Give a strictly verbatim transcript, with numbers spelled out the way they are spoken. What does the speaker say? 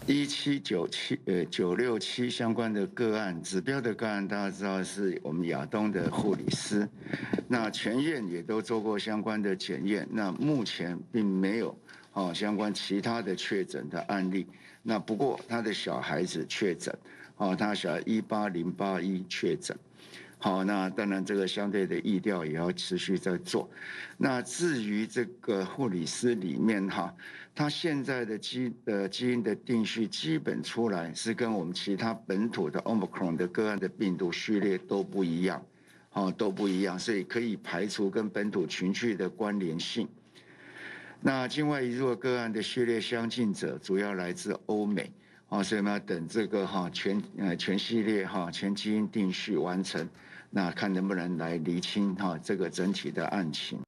一七九七呃九六七相关的个案，指标的个案，大家知道是我们亚东的护理师，那全院也都做过相关的检验，那目前并没有哦相关其他的确诊的案例。那不过他的小孩子确诊，哦，他小孩一八零八一确诊。好，那当然这个相对的疫调也要持续在做。那至于这个护理师里面哈，他现在的基呃基因的定序基本出来是跟我们其他本土的 Omicron 的个案的病毒序列都不一样，哦都不一样，所以可以排除跟本土群聚的关联性。那境外移入个案的序列相近者，主要来自欧美。哦，所以我们要等这个哈全呃全系列哈全基因定序完成，那看能不能来厘清哈这个整体的案情。